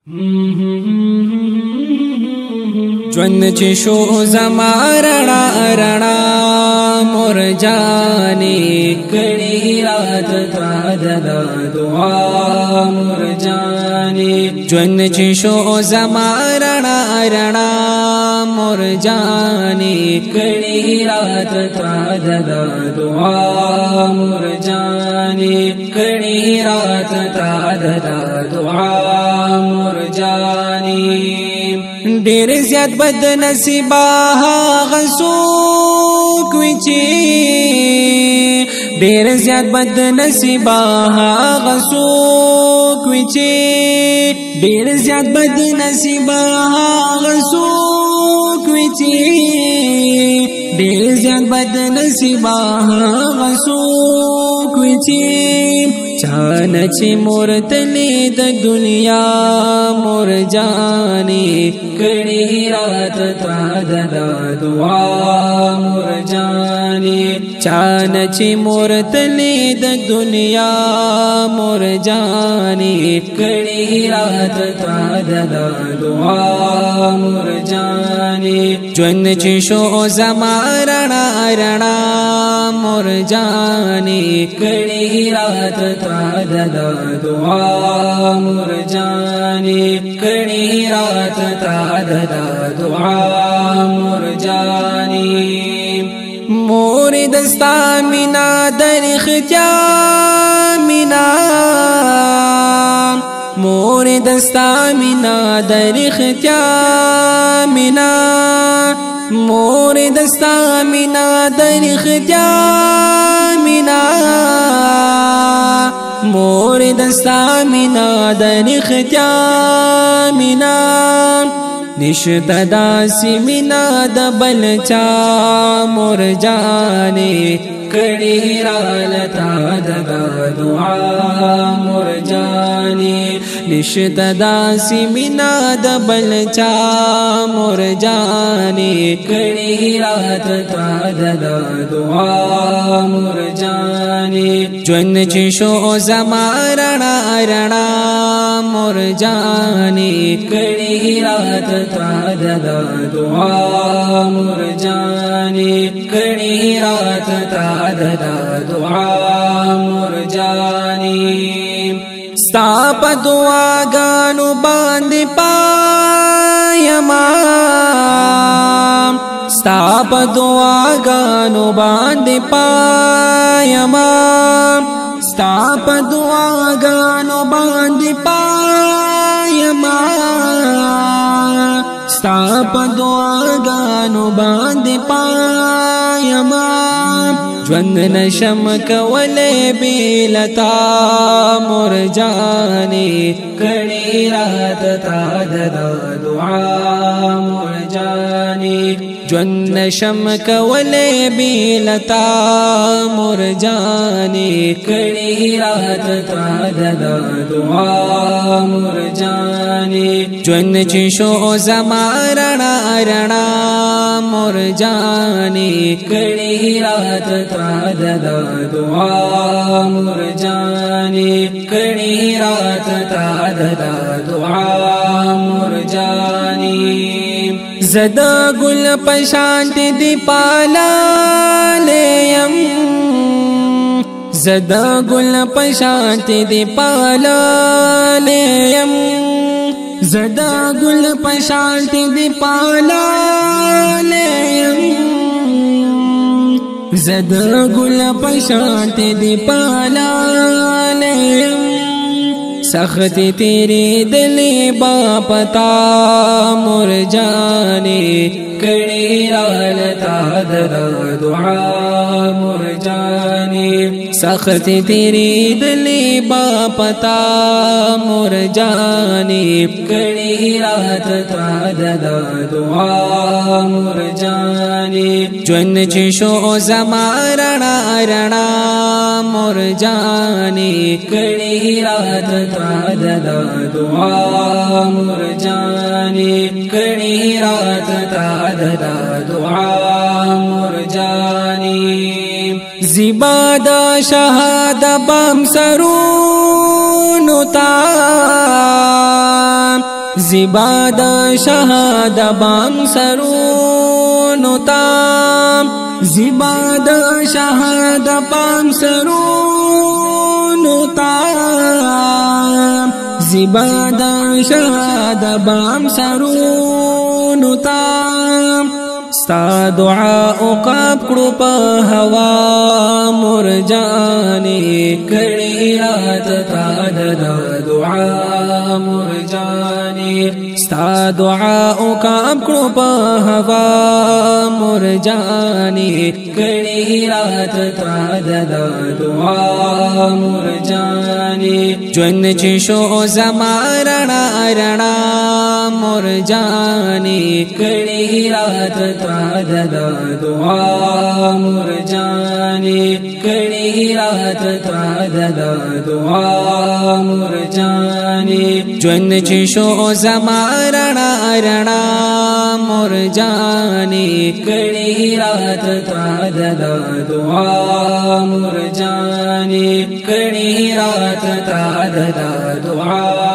ژوند چې شو زما رڼا رڼا مور جانې کړي رات تا د دعا مور جانې ژوند چې شو زما رڼا رڼا مور جانې کړي رات تا د دعا مور جانې کړي رات تا د دعا مور جانې ډېر زیات بد نصیبه هغه څوک وي چې ډېر زیات بد نصیبه هغه څوک وي چې ډېر زیات بد نصیبه هغه څوک وي چې ډېر زیات بد نصیبه هغه څوک وي چې چانه چې مور تلې د دنیا مور جانې کړي رات تا د دعا مور جانې چانه چې مور تلې د دنیا مور جانې کړي رات تا د دعا مور جانې ژوند چې شو زما رڼا رڼا مور جانې کړي رات تا د دعا مور جانې کړي رات تا د دعا مور جانې مور دستا مینا در اختیار مینا مور دستا مینا در اختیار مینا مور دستا مینا در اختیار مینا مور دستا مینا در اختیار مینا نشتا داسی مینا د بلچا مور جانې کړي رالتا د دعا مور جانې نشتا داسی مینا د بلچا مور جانې کړي رالتا د دعا مور جانې ژوند چې شو زما رڼا رڼا مور جانې کړي رالتا تا د دعا مور جانې کړي رات تا د دعا مور جانې ستا په دعاګانو باندې پایما ستا په دعاګانو باندې پایما ستا په دعاګانو باندې پایما ستا په دعاګانو باندې پایما ژوند نشم کولای بېلتا مور جانې کړي رات تا د دعا مور جانې ژوند نشم کولای بېلتا مور جانې کړي رات تا د دعا مور جانې ژوند چې شو زما رڼا رڼا مور جانې کړي رات تا د دعا مور جانې کړي رات تا د دعا مور جانې زدا ګل پشانت دی پالالیم زدا ګل پشانت دی پالالیم زدا ګل پشانت دی پالالیم زدا ګل پشانت دی پالالیم سخت تیری دلی با پتا مور جانې کړي رالتا د دعا مور جانې سخت تیری دلی با پتا مور جانې کړي رالتا د دعا مور جانې ژوند چې شو زما رڼا رڼا مور جانې کړي رالتا د دعا مور جانې کړي رات تا د دعا مور جانې زیبا د شهادت بام سرونو تا زباد شهاد بام سرونو تام زباد شهاد بام سرونو تام زباد شهاد بام سرونو تام ستا دعا قاب کړو په هوا مرجانې کړي رات تا د دعا مرجانې ستا دعا قاب کړو په هوا مرجانې کړي رات تا د دعا مرجانې ژوند چې شو زمارنا رڼا مرجانې کړي رات دا دعا مرجانې کړي رات تا دا دعا مرجانې ژوند چې شو زمارنا رڼا مرجانې کړي رات تا دا دعا مرجانې کړي رات تا دا دعا